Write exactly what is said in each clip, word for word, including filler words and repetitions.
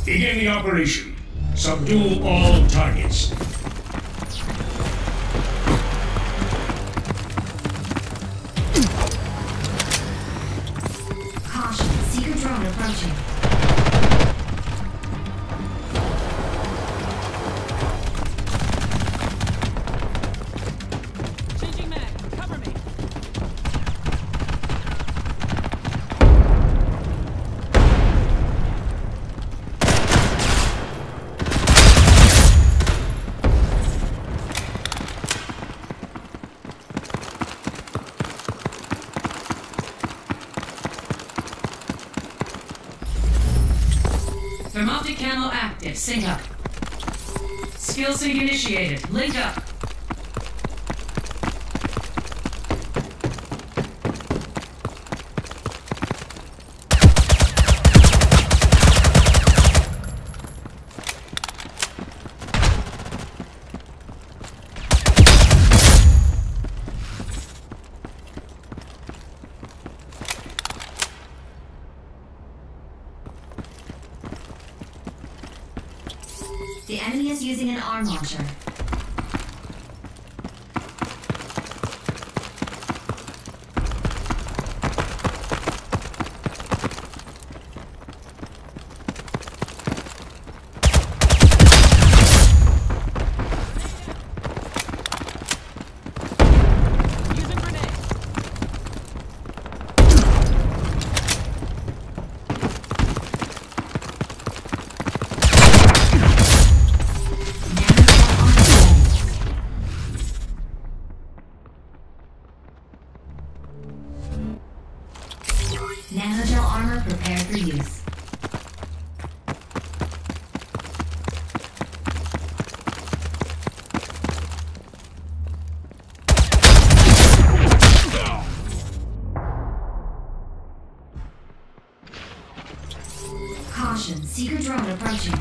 Begin the operation. Subdue all targets. Caution, Seeker drone approaching. Changing mag, cover me. Thermoptic camo active. Sync up. Skill sync initiated. Link up. The enemy is using an arm launcher. Using grenade. Nanogel armor prepared for use. Caution, Seeker drone approaching.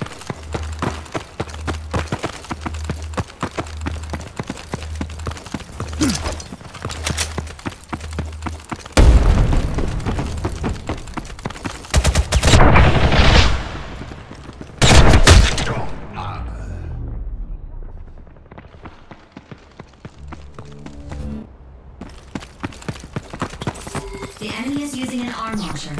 The enemy is using an arm launcher.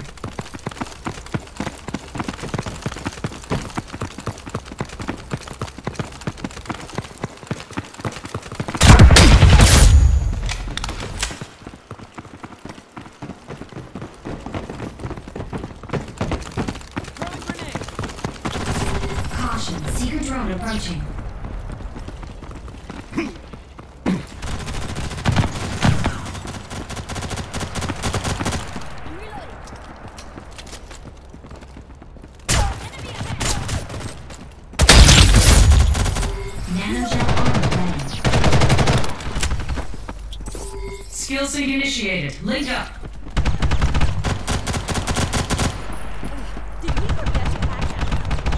Throwing grenade. Caution, Seeker drone approaching. Nanogel armor ready. Skill sync initiated. Link up. Did we forget to patch out?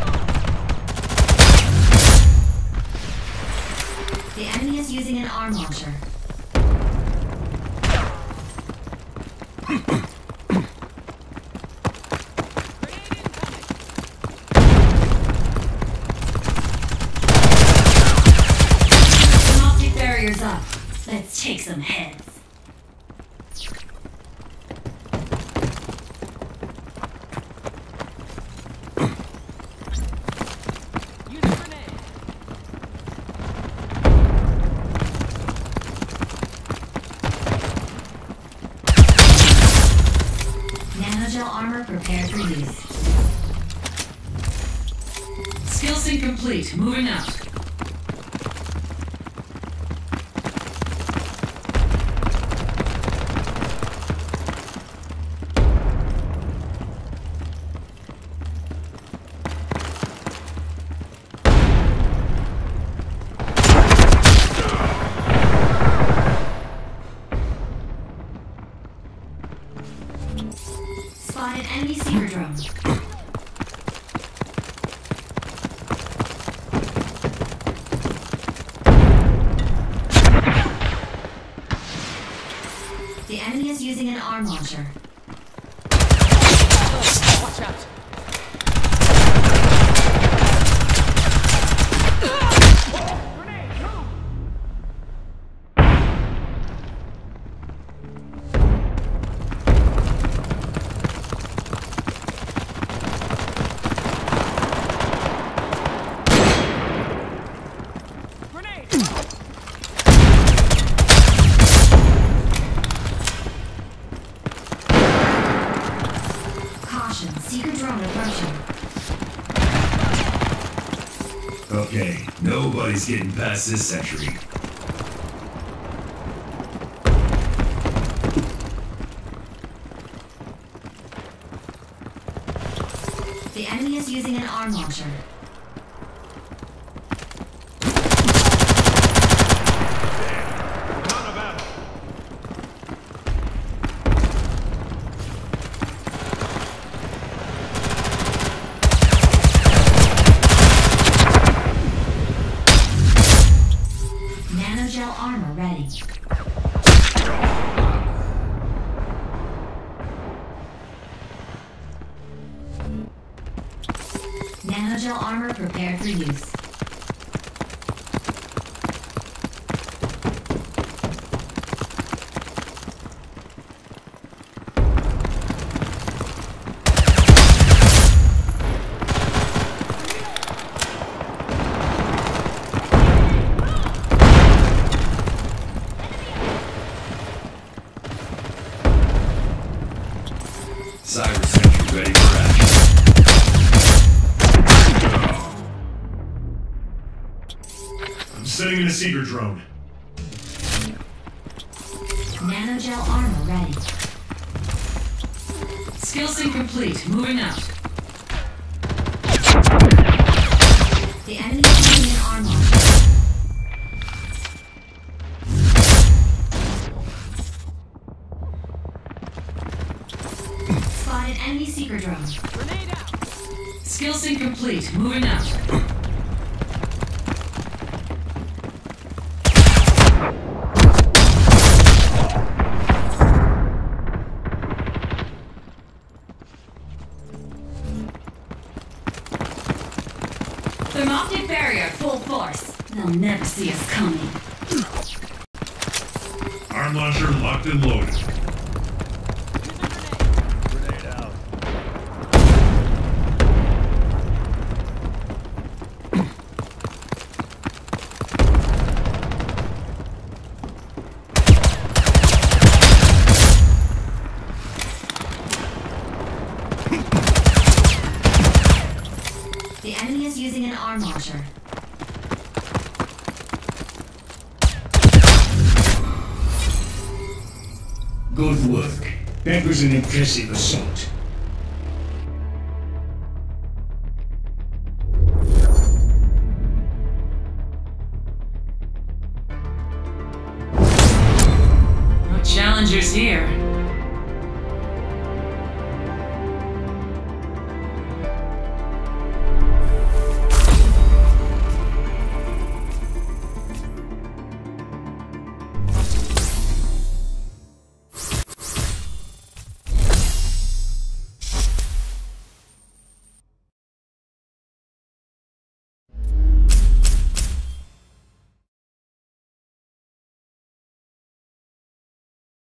The enemy is using an arm launcher. Grenade incoming. Thermoptic barriers up. Let's take some heads. Using grenade. Nanogel armor prepared for use. Skill sync complete. Moving out. Spotted enemy Seeker drone. The enemy is using an arm launcher. Watch out. Okay, nobody's getting past this sentry. The enemy is using an arm launcher. Nanogel armor ready. Nanogel armor prepared for use. Cyber sentry ready for action. I'm sending in a seeker drone. Nanogel armor ready. Skill sync complete. Moving out. The enemy is using an arm launcher. Spotted enemy seeker drone. Grenade out. Skill sync complete. Moving out. Thermoptic barrier full force. They'll never see us coming. Arm launcher locked and loaded. Grenade out. The enemy is using an arm launcher. Good work. That was an impressive assault. No challengers here.